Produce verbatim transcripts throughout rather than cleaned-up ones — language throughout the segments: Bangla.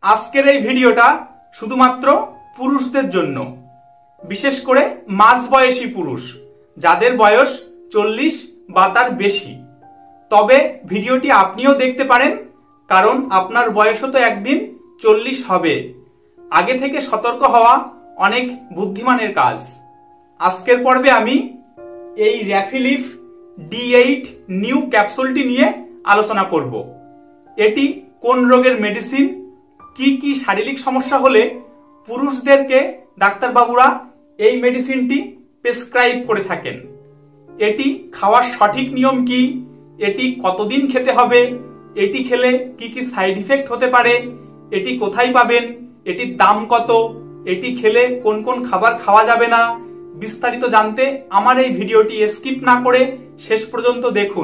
আজকের এই ভিডিওটা শুধুমাত্র পুরুষদের জন্য, বিশেষ করে মাঝবয়সী পুরুষ যাদের বয়স চল্লিশ বা তার বেশি। তবে ভিডিওটি আপনিও দেখতে পারেন, কারণ আপনার বয়সও তো একদিন চল্লিশ হবে। আগে থেকে সতর্ক হওয়া অনেক বুদ্ধিমানের কাজ। আজকের পর্বে আমি এই র্যাফিলিফ ডি এইট নিউ ক্যাপসুলটি নিয়ে আলোচনা করব। এটি কোন রোগের মেডিসিন, কি কি শারীরিক সমস্যা হলে পুরুষদেরকে ডাক্তারবাবুরা এই মেডিসিনটি প্রেসক্রাইব করে থাকেন, এটি খাওয়ার সঠিক নিয়ম কি, এটি কতদিন খেতে হবে, এটি খেলে কি কি সাইড ইফেক্ট হতে পারে, এটি কোথায় পাবেন, এটির দাম কত, এটি খেলে কোন কোন খাবার খাওয়া যাবে না, বিস্তারিত জানতে আমার এই ভিডিওটি স্কিপ না করে শেষ পর্যন্ত দেখুন।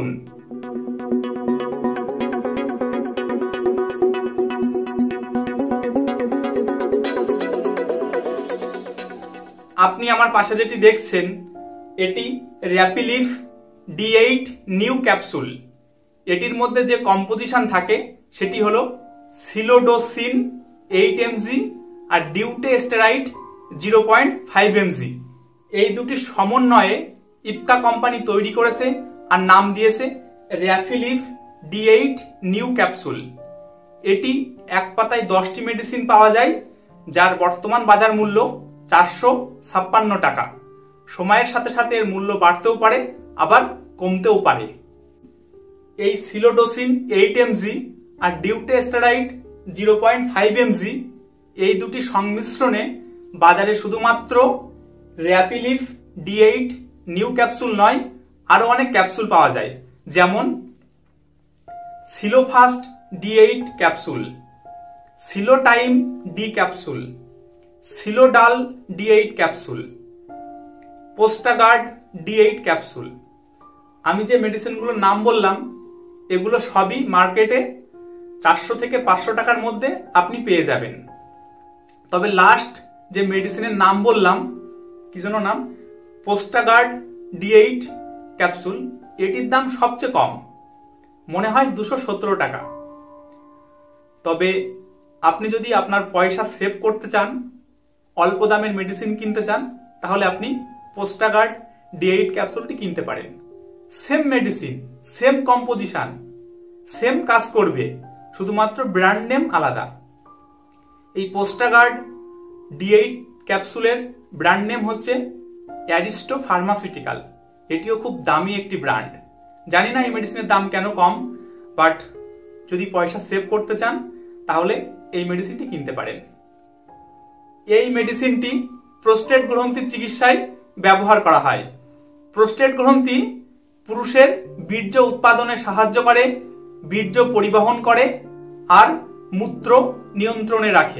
আপনি আমার পাশে যেটি দেখছেন এটি Rapilif D eight new capsule. এটির মধ্যে যে কম্পোজিশন থাকে সেটি হলো সিলোডোসিন এইট এমজি আর dutasteride zero point five mg. এই দুটি সমন্বয়ে ইপকা কোম্পানি তৈরি করেছে আর নাম দিয়েছে Rapilif D eight new capsule. এটি এক পাতায় দশটি মেডিসিন পাওয়া যায়, যার বর্তমান বাজার মূল্য চারশো ছাপ্পান্ন টাকা। সময়ের সাথে সাথে এর মূল্য বাড়তেও পারে আবার কমতেও পারে। এই সিলোডোসিন এইট এমজি আর dutasteride zero point five mg এই দুটি সংমিশ্রণে বাজারে শুধুমাত্র Rapilif D eight new capsule নয়, আরো অনেক ক্যাপসুল পাওয়া যায়, যেমন Silofast D eight capsule, Silotime D capsule, Silodal D eight capsule, Postaguard D eight capsule. আমি যে মেডিসিনগুলোর নাম বললাম এগুলো সবই মার্কেটে চারশো থেকে পাঁচশো টাকার মধ্যে আপনি পেয়ে যাবেন। তবে লাস্ট যে মেডিসিনের নাম বললাম, কি যেন নাম, পোস্টাগার্ড ডি এইট ক্যাপসুল, এটির দাম সবচেয়ে কম, মনে হয় দুশো সতেরো টাকা। তবে আপনি যদি আপনার পয়সা সেভ করতে চান, অল্প দামের মেডিসিন কিনতে চান, তাহলে আপনি পোস্টাগার্ড ডি এইট ক্যাপসুলটি কিনতে পারেন। Same medicine, same composition, same কাজ করবে, শুধুমাত্র ব্র্যান্ড নেম আলাদা। এই পোস্টাগার্ড ডি এইট ক্যাপসুলের ব্র্যান্ড নেম হচ্ছে অ্যারিস্টো ফার্মাসিউটিক্যাল। এটিও খুব দামি একটি ব্র্যান্ড। জানি না এই মেডিসিনের দাম কেন কম, বাট যদি পয়সা সেভ করতে চান তাহলে এই মেডিসিনটি কিনতে পারেন। এই মেডিসিনটি প্রোস্টেট গ্রন্থির চিকিৎসায় ব্যবহার করা হয়। প্রোস্টেট গ্রন্থি পুরুষের বীর্য উৎপাদনে সাহায্য করে, বীর্য পরিবহন করে আর মূত্র নিয়ন্ত্রণে রাখে।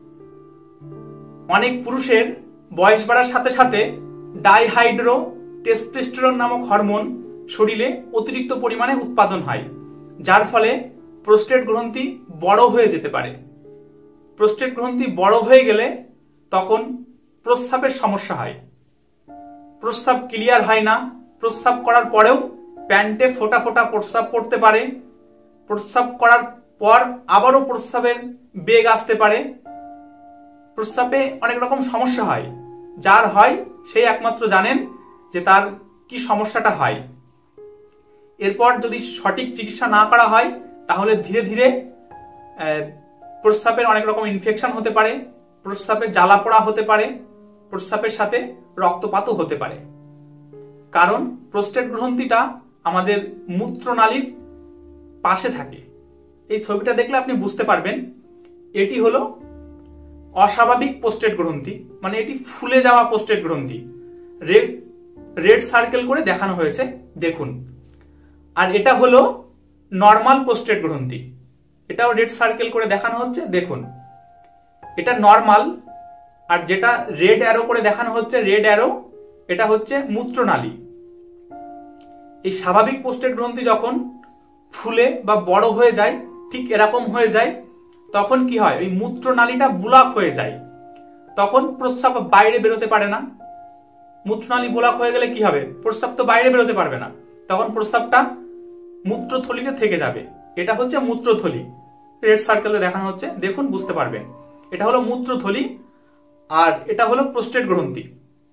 অনেক পুরুষের বয়স বাড়ার সাথে সাথে ডাইহাইড্রো টেস্টোস্টেরন নামক হরমোন শরীরে অতিরিক্ত পরিমাণে উৎপাদন হয়, যার ফলে প্রোস্টেট গ্রন্থি বড় হয়ে যেতে পারে। প্রোস্টেট গ্রন্থি বড় হয়ে গেলে তখন প্রস্রাবের সমস্যা হয়, প্রস্রাব ক্লিয়ার হয় না, প্রস্রাব করার পরেও প্যান্টে ফোটা ফোটা প্রস্রাব পড়তে পারে, প্রস্রাব করার পর আবারও প্রস্রাবের বেগ আসতে পারে, প্রস্রাবে অনেক রকম সমস্যা হয়। যার হয় সেই একমাত্র জানেন যে তার কি সমস্যাটা হয়। এরপর যদি সঠিক চিকিৎসা না করা হয় তাহলে ধীরে ধীরে প্রস্রাবের অনেক রকম ইনফেকশন হতে পারে, প্রস্রাবে জ্বালা পোড়া হতে পারে, প্রস্রাবের সাথে রক্তপাতও হতে পারে। কারণ প্রোস্টেট গ্রন্থিটা আমাদের মূত্রনালীর পাশে থাকে। এই ছবিটা দেখলে আপনি বুঝতে পারবেন এটি হলো অস্বাভাবিক প্রোস্টেট গ্রন্থি, মানে এটি ফুলে যাওয়া প্রোস্টেট গ্রন্থি। রেড রেড সার্কেল করে দেখানো হয়েছে, দেখুন। আর এটা হলো নর্মাল প্রোস্টেট গ্রন্থি, এটাও রেড সার্কেল করে দেখানো হচ্ছে, দেখুন। এটা নর্মাল, আর যেটা রেড অ্যারো করে দেখানো হচ্ছে, রেড অ্যারো, এটা হচ্ছে মূত্রনালী। এই স্বাভাবিক প্রোস্টেট গ্রন্থি যখন ফুলে বা বড় হয়ে যায়, ঠিক এরকম হয়ে যায়, তখন কি হয়, ওই মূত্রনালীটা ব্লক হয়ে যায়, তখন প্রস্রাব বাইরে বেরোতে পারে না। মূত্রনালী ব্লক হয়ে গেলে কি হবে, প্রস্রাব তো বাইরে বেরোতে পারবে না, তখন প্রস্রাবটা মূত্রথলিতে থেকে যাবে। এটা হচ্ছে মূত্রথলি, রেড সার্কেলে দেখানো হচ্ছে, দেখুন বুঝতে পারবেন। এটা হলো মূত্রথলি আর এটা হলো প্রোস্টেট গ্রন্থি।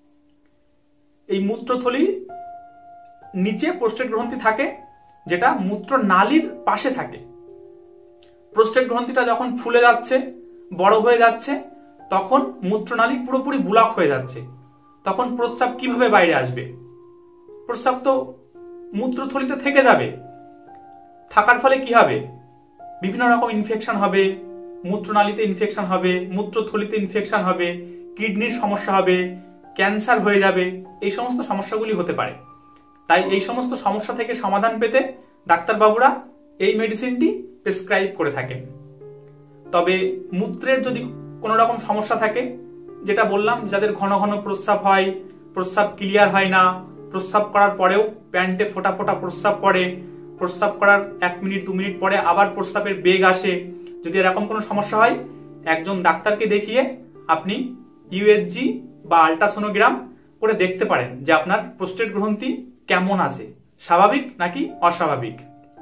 এই মূত্রথলি নিচে প্রোস্টেট গ্রন্থি থাকে, যেটা মূত্র নালীর পাশে থাকে। প্রোস্টেট গ্রন্থিটা যখন ফুলে যাচ্ছে, বড় হয়ে যাচ্ছে, তখন মূত্রনালী পুরোপুরি ব্লক হয়ে যাচ্ছে। তখন প্রস্রাব কিভাবে বাইরে আসবে? প্রস্রাব তো মূত্রথলিতে থেকে যাবে। থাকার ফলে কি হবে? বিভিন্ন রকম ইনফেকশন হবে, মূত্রনালীতে ইনফেকশন হবে, মূত্রথলিতে ইনফেকশন হবে, কিডনির সমস্যা হবে, ক্যান্সার হয়ে যাবে, এই সমস্ত সমস্যাগুলি হতে পারে। তাই এই সমস্ত সমস্যা থেকে সমাধান পেতে ডাক্তারবাবুরা এই মেডিসিনটি প্রেসক্রাইব করে থাকেন। তবে মূত্রের যদি কোনো রকম সমস্যা থাকে, যেটা বললাম, যাদের ঘন ঘন প্রস্রাব হয়, প্রস্রাব ক্লিয়ার হয় না, প্রস্রাব করার পরেও প্যান্টে ফোটা ফোটা প্রস্রাব পড়ে, প্রস্রাব করার এক মিনিট দু মিনিট পরে আবার প্রস্রাবের বেগ আসে, যদি এরকম কোনো সমস্যা হয়, একজন ডাক্তারকে দেখিয়ে আপনি ইউএসজি বা আল্ট্রাসোনোগ্রাম করে দেখতে পারেন যে আপনার প্রোস্টেট গ্রন্থি কেমন আছে, স্বাভাবিক নাকি অস্বাভাবিক।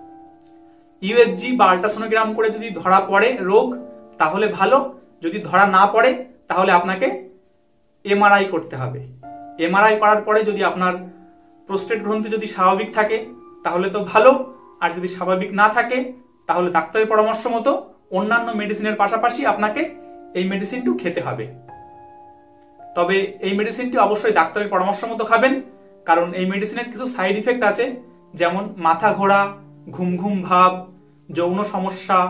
ইউএসজি বা আল্ট্রাসোনোগ্রাম করে যদি ধরা পড়ে রোগ, তাহলে ভালো। যদি ধরা না পড়ে তাহলে আপনাকে এমআরআই করতে হবে। এমআরআই করার পরে যদি আপনার প্রোস্টেট গ্রন্থি যদি স্বাভাবিক থাকে তাহলে তো ভালো, আর যদি স্বাভাবিক না থাকে তাহলে ডাক্তারের পরামর্শ মতো অন্যান্য মেডিসিনের পাশাপাশি আপনাকে এই মেডিসিনটি খেতে হবে। তবে এই মেডিসিনটি অবশ্যই ডাক্তারের পরামর্শ মতো খাবেন, কারণ এই মেডিসিনের কিছু সাইড ইফেক্ট আছে, যেমন মাথা ঘোরা, ঘুম ঘুম ভাব, যৌন সমস্যা,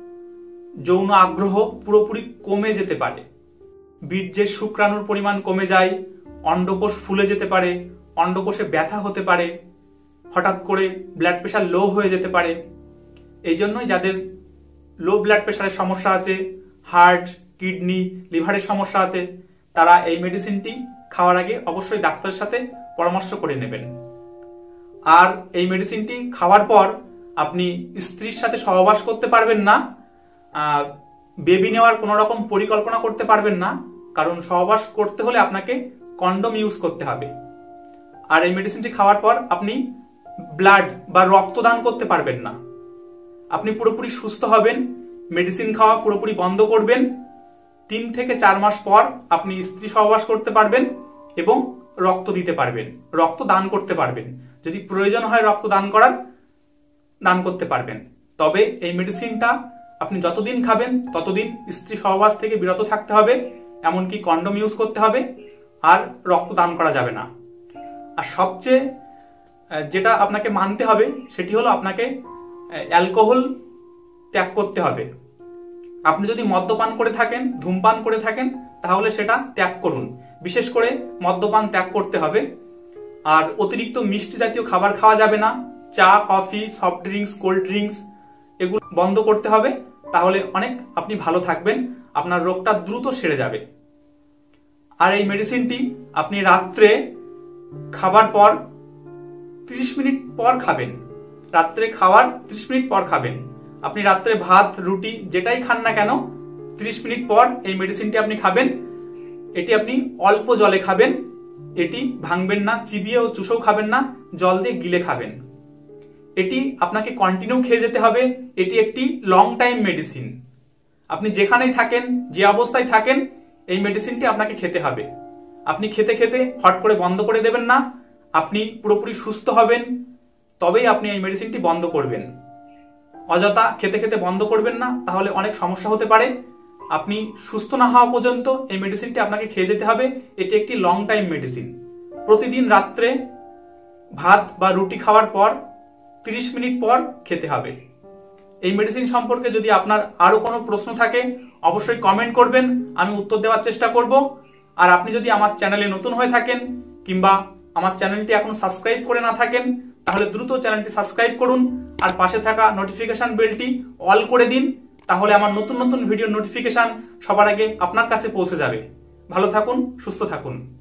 যৌন আগ্রহ পুরোপুরি কমে যেতে পারে, বীর্যের শুক্রাণুর পরিমাণ কমে যায়, অন্ডকোষ ফুলে যেতে পারে, অন্ডকোষে ব্যথা হতে পারে, হঠাৎ করে ব্লাড প্রেশার লো হয়ে যেতে পারে। এই জন্যই যাদের লো ব্লাড প্রেশারের সমস্যা আছে, হার্ট, কিডনি, লিভারের সমস্যা আছে, তারা এই মেডিসিনটি খাওয়ার আগে অবশ্যই ডাক্তারের সাথে পরামর্শ করে নেবেন। আর এই মেডিসিনটি খাওয়ার পর আপনি স্ত্রীর সাথে সহবাস করতে পারবেন না, বেবি নেওয়ার কোনো রকম পরিকল্পনা করতে পারবেন না, কারণ সহবাস করতে হলে আপনাকে কন্ডম ইউজ করতে হবে। আর এই মেডিসিনটি খাওয়ার পর আপনি ব্লাড বা রক্তদান করতে পারবেন না। আপনি পুরোপুরি সুস্থ হবেন, মেডিসিন খাওয়া পুরোপুরি বন্ধ করবেন। তিন থেকে চার মাস পর আপনি স্ত্রী সহবাস করতে পারবেন এবং রক্ত দিতে পারবেন, রক্ত দান করতে পারবেন। যদি প্রয়োজন হয় রক্ত দান করার, দান করতে পারবেন। তবে এই মেডিসিনটা আপনি যতদিন খাবেন ততদিন স্ত্রী সহবাস থেকে বিরত থাকতে হবে, এমনকি কন্ডম ইউজ করতে হবে, আর রক্ত দান করা যাবে না। আর সবচেয়ে যেটা আপনাকে মানতে হবে সেটি হলো আপনাকে অ্যালকোহল ত্যাগ করতে হবে। আপনি যদি মদ্যপান করে থাকেন, ধূমপান করে থাকেন, তাহলে সেটা ত্যাগ করুন। বিশেষ করে মদ্যপান ত্যাগ করতে হবে। আর অতিরিক্ত মিষ্টি জাতীয় খাবার খাওয়া যাবে না, চা, coffee, soft drinks, cold drinks এগুলো বন্ধ করতে হবে। তাহলে অনেক আপনি ভালো থাকবেন, আপনার রোগটা দ্রুত সেরে যাবে। আর এই মেডিসিনটি আপনি রাত্রে খাবার পর ত্রিশ মিনিট পর খাবেন। রাত্রে খাওয়ার ত্রিশ মিনিট পর খাবেন। আপনি রাত্রে ভাত, রুটি যেটাই খান না কেন, ত্রিশ মিনিট পর এই মেডিসিনটি আপনি খাবেন। এটি আপনি অল্প জলে খাবেন, এটি ভাঙবেন না, চিবিয়ে ও চুষেও খাবেন না, জল দিয়ে গিলে খাবেন। এটি আপনাকে কন্টিনিউ খেয়ে যেতে হবে। এটি একটি লং টাইম মেডিসিন। আপনি যেখানেই থাকেন, যে অবস্থায় থাকেন, এই মেডিসিনটি আপনাকে খেতে হবে। আপনি খেতে খেতে হট করে বন্ধ করে দেবেন না। আপনি পুরোপুরি সুস্থ হবেন, তবেই আপনি এই মেডিসিনটি বন্ধ করবেন। অযথা খেতে খেতে বন্ধ করবেন না, তাহলে অনেক সমস্যা হতে পারে। আপনি সুস্থ না হওয়া পর্যন্ত এই মেডিসিনটি আপনাকে খেয়ে যেতে হবে। এটি একটি লং টাইম মেডিসিন। প্রতিদিন রাত্রে ভাত বা রুটি খাওয়ার পর ত্রিশ মিনিট পর খেতে হবে। এই মেডিসিন সম্পর্কে যদি আপনার আরো কোনো প্রশ্ন থাকে অবশ্যই কমেন্ট করবেন, আমি উত্তর দেওয়ার চেষ্টা করব। আর আপনি যদি আমার চ্যানেলে নতুন হয়ে থাকেন কিংবা আমার চ্যানেলটি এখন সাবস্ক্রাইব করে না থাকেন, তাহলে দ্রুত চ্যানেলটি সাবস্ক্রাইব করুন আর পাশে থাকা নোটিফিকেশন বেলটি অল করে দিন। তাহলে আমার নতুন নতুন ভিডিও নোটিফিকেশন সবার আগে আপনার কাছে পৌঁছে যাবে। ভালো থাকুন, সুস্থ থাকুন।